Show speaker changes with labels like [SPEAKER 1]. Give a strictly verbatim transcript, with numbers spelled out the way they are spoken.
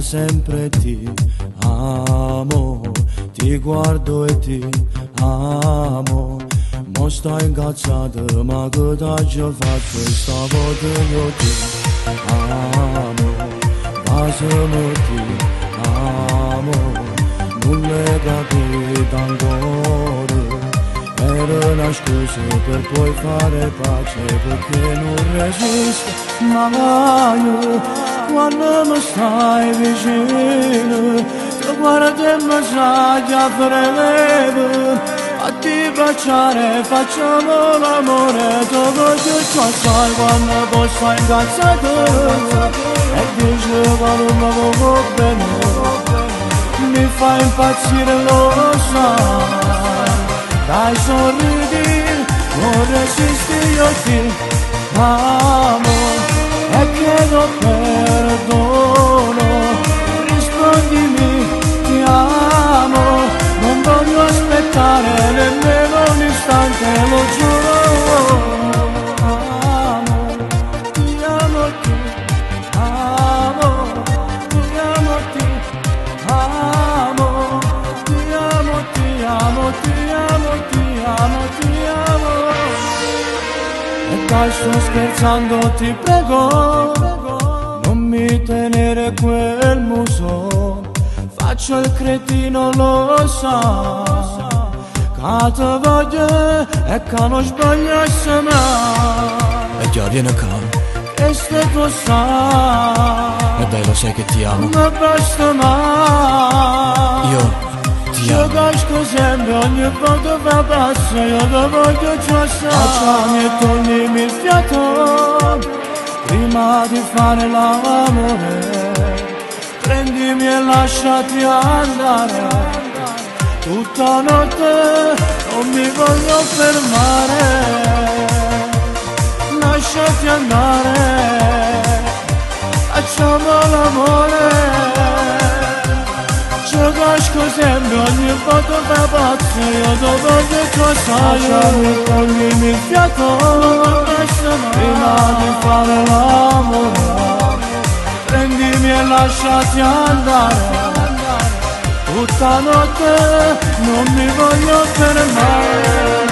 [SPEAKER 1] sempre ti amo, ti guardo e ti amo. Mo stai incazzata, ma che t'hai fatto? Stavolta io ti amo, basimo ti amo, non le capito ancora. Era una scusa per poi fare pace, perché non resisto mai quando mi stai vicino. Ti guardo e mi sai già breve. Fatti baciare, facciamo l'amore, tu voglio già sai quando poi stai incazzato e dici che non mi vuoi bene, mi fai impazzire, lo sai. Dai sorridi, non resisti, io ti amo e chiedo perdono, rispondimi, ti amo. Non voglio aspettare nemmeno un istante, lo giuro. Amo, ti amo, ti amo, ti amo, ti amo, ti amo, ti amo, ti amo, ti amo, ti amo. E dai, sto scherzando, ti prego, non mi tenere quel muso. Faccio il cretino, lo so, che ti voglio e che non sbagliassi mai.
[SPEAKER 2] E già, vieni qua.
[SPEAKER 1] E se tu sai,
[SPEAKER 2] E dai, lo sai che ti amo.
[SPEAKER 1] non basta mai.
[SPEAKER 2] Io ti amo.
[SPEAKER 1] Io casco sempre, ogni volta fa passo, io ti voglio già sai. Facciami e toglimi il fiato, prima di fare l'amore. Prendimi e lasciati andare, tutta notte non mi voglio fermare. Lasciati andare, facciamo l'amore. Ci casco sempre, ogni volta fa pazzo, io ti voglio cos'hai. Lasciami, toglimi il fiato, prima di fare l'amore. Prendimi e lasciati andare, tutta notte non mi voglio fermare.